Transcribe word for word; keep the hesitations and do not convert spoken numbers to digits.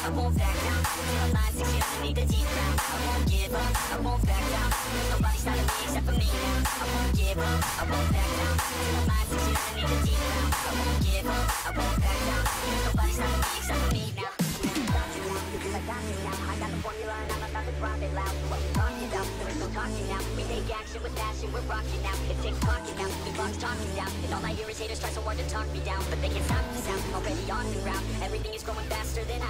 I won't back down. Till my mind sinks underneath the deep ground. I won't give up, I won't back down. Nobody's stopping me except for me now. I won't give up, I won't back down. Till my mind sinks underneath the deep ground. I won't give up, I won't back down. Nobody's stopping me except for me now. Because I got you now. I got the formula and I'm about to drop it loud. What you talking about? There is no talking now. We take action with passion, we're rocking now. It takes talking now, the clock's talking down. And all I hear is haters try so hard to talk me down, but they can't stop the sound. Already on the ground, everything is growing faster than I